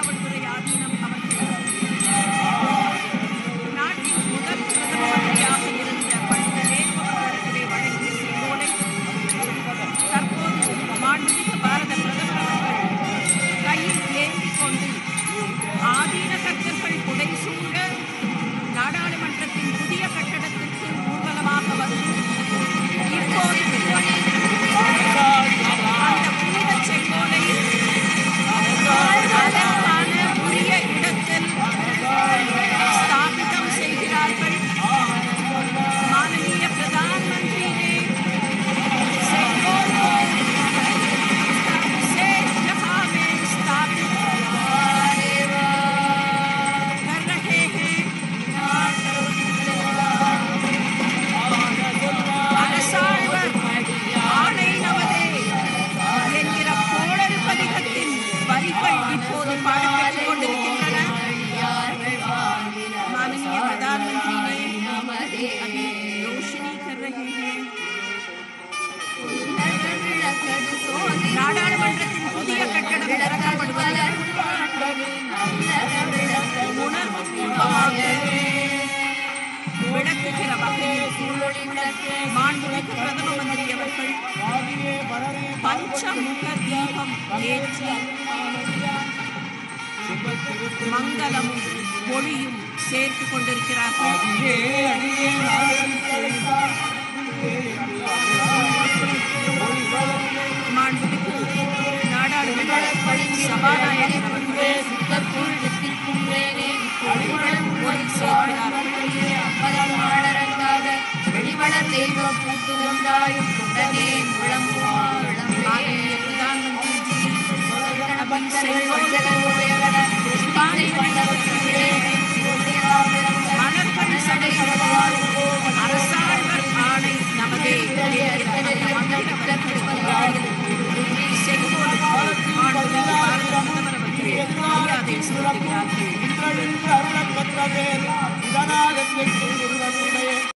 காவல்துறை ஆதீனம் அவர்கள் நாட்டின் முதல் பிரதம மந்திரியாக இருந்த பண்டித நேரு அவர்களிடத்திலே வழங்கிய செங்கோலை தற்போது மாண்புமிகு பாரத பிரதமர் அவர்கள் கையில் ஏந்திக் கொண்டு ஆதீன கர்த்தர்கள் புடைசூழ நாடாளுமன்றத்தின் புதிய கட்டடத்திற்கு ஊர்வலமாக வந்து இப்போது அந்த புனித செங்கோலை அதற்கான உரிய இடத்தில் ஸ்தாபிதம் செய்கிறார்கள். माननीय प्रधानमंत्री ने सेंगोल को विशेष जगह में स्थापित कर रहे हैं. அரசாழ்வர் ஆணை நமதே என்கிற கோளறு பதிகத்தின் வரிகள் இப்போது பாடப்பட்டுக் கொண்டிருக்கின்றன. माननीय प्रधानमंत्री ने अभी रोशनी कर रहे हैं. நாடாளுமன்றத்தின் புதிய கட்டடம் திறக்கப்படுவது உணர்வுபூர்வமாக விளக்குகிற வகையில் மாண்புமிகு பிரதம மந்திரி அவர்கள் பஞ்சமுக தீபம் ஏற்றி மங்களமும் ஒளியும் சேர்த்துக் கொண்டிருக்கிறார்கள். மாண்புமிகு நாடாளுமன்ற சபாநாயகர் அவர்கள் ஒளி சேர்க்கிறார்கள். माननीय प्रधानमंत्री जी अभी सेंगोल மலர்கள் சடையுடன் அரசாழ்வர் ஆணை நமதே செங்கோல் மாண்புமிகு பாரத பிரதமர் அவர்கள் மரியாதை செலுத்துகிறார்கள்.